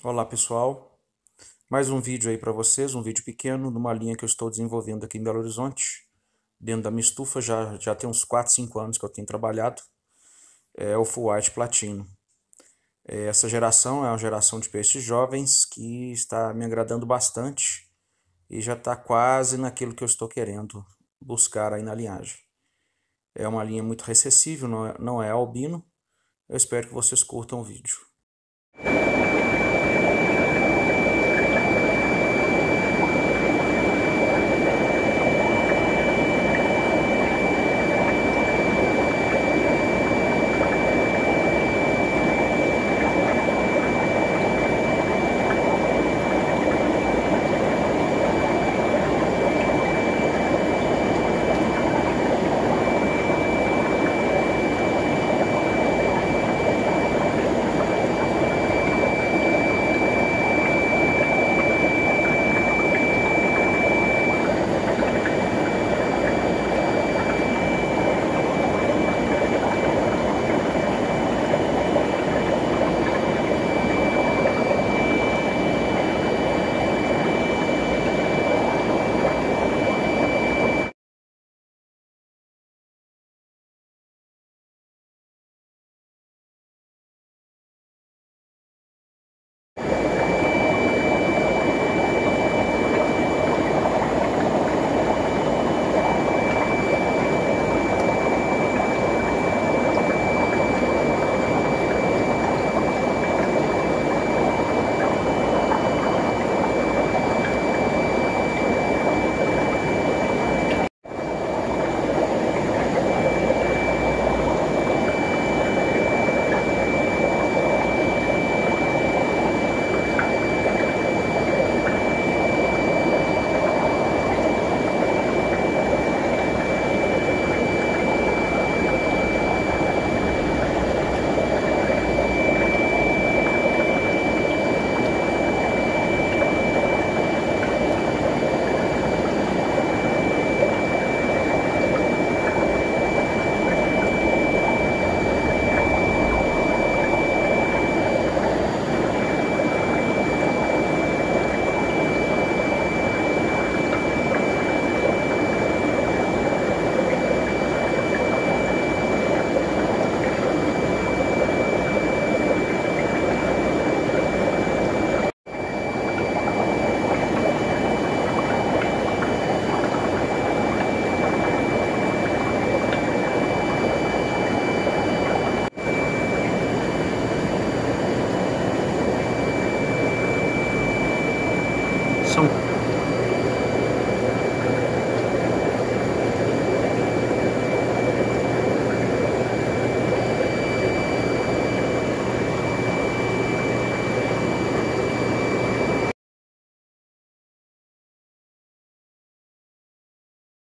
Olá pessoal, mais um vídeo aí para vocês, um vídeo pequeno numa linha que eu estou desenvolvendo aqui em Belo Horizonte, dentro da minha estufa. Já tem uns 4, 5 anos que eu tenho trabalhado, é o Full White Platino. Essa geração é uma geração de peixes jovens que está me agradando bastante e já está quase naquilo que eu estou querendo buscar aí na linhagem. É uma linha muito recessível, não é albino. Eu espero que vocês curtam o vídeo.